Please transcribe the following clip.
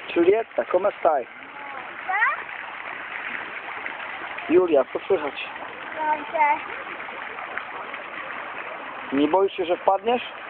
Giulietta, come stai? Julia, co słychać? Dobrze. Nie boisz się, że wpadniesz?